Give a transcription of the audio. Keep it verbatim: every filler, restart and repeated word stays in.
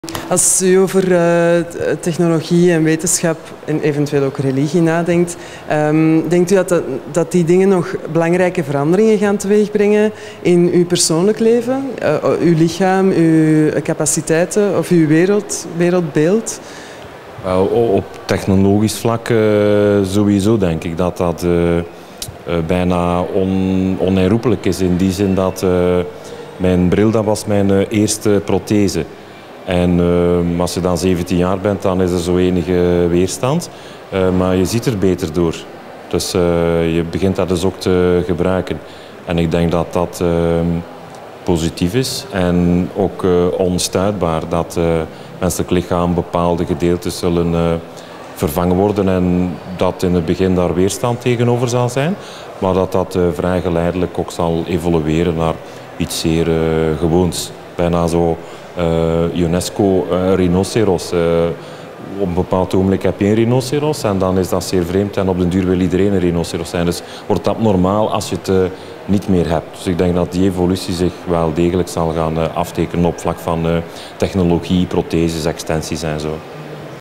Als u over uh, technologie en wetenschap en eventueel ook religie nadenkt, um, denkt u dat, dat, dat die dingen nog belangrijke veranderingen gaan teweegbrengen in uw persoonlijk leven, uh, uw lichaam, uw capaciteiten of uw wereld, wereldbeeld? Well, op technologisch vlak uh, sowieso denk ik dat dat uh, uh, bijna on, onherroepelijk is, in die zin dat uh, mijn bril dat was mijn uh, eerste prothese. En uh, als je dan zeventien jaar bent, dan is er zo enige weerstand. Uh, maar je ziet er beter door. Dus uh, je begint dat dus ook te gebruiken. En ik denk dat dat uh, positief is en ook uh, onstuitbaar. Dat het uh, menselijk lichaam bepaalde gedeeltes zullen uh, vervangen worden. En dat in het begin daar weerstand tegenover zal zijn. Maar dat dat uh, vrij geleidelijk ook zal evolueren naar iets zeer uh, gewoons. Bijna zo... Uh, UNESCO, uh, rhinoceros. Uh, op een bepaald ogenblik heb je een rhinoceros en dan is dat zeer vreemd en op den duur wil iedereen een rhinoceros zijn. Dus wordt dat normaal als je het uh, niet meer hebt. Dus ik denk dat die evolutie zich wel degelijk zal gaan uh, aftekenen op vlak van uh, technologie, protheses, extensies en zo.